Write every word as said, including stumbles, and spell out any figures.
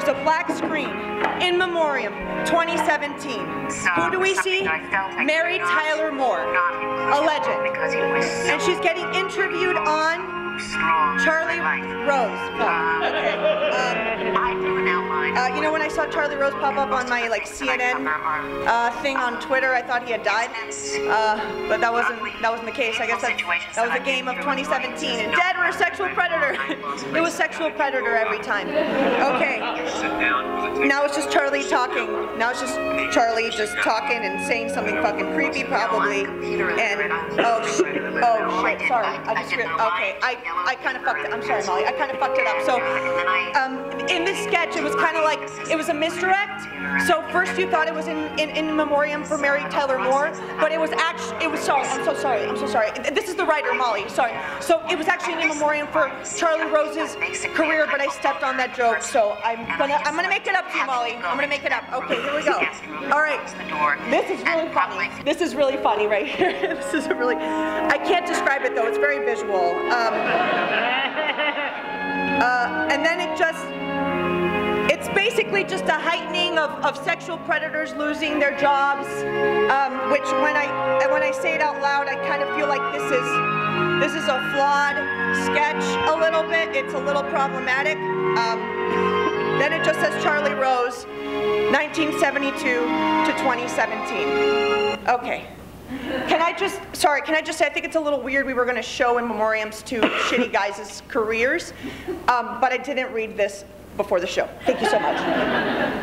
So black screen, in memoriam, twenty seventeen. Who do we see? Mary Tyler Moore, a legend. And she's getting interviewed on Charlie Rose. Oh, okay. Um, uh, you know, when I saw Charlie Rose pop up on my like C N N uh, thing on Twitter, I thought he had died, uh, but that wasn't that wasn't the case. I guess that, that was a game of twenty seventeen, and dead or a sexual predator. It was sexual predator every time. Okay. Now it's just Charlie talking. Now it's just Charlie just talking and saying something fucking creepy, probably. And oh shit, oh shit. Sorry, I just okay. I I kind of fucked it. I'm sorry, Molly. I kind of fucked it up. So um, in this sketch, it was kind of like it was a misdirect. So first you thought it was in, in, in memoriam for Mary Tyler Moore, but it was actually, it was, sorry, I'm so sorry, I'm so sorry. This is the writer, Molly, sorry. So it was actually in memoriam for Charlie Rose's career, but I stepped on that joke, so I'm gonna, I'm gonna make it up to you, Molly. I'm gonna make it up. Okay, here we go. All right, this is really funny. This is really funny right here. This is a really, I can't describe it though, it's very visual. Um, uh, and then it just, it's basically just a heightening of, of sexual predators losing their jobs, um, which when I when I say it out loud, I kind of feel like this is this is a flawed sketch a little bit. It's a little problematic. Um, then it just says Charlie Rose, nineteen seventy-two to twenty seventeen. Okay. Can I just, sorry, can I just say, I think it's a little weird we were going to show in memoriams to shitty guys' careers, um, but I didn't read this before the show. Thank you so much.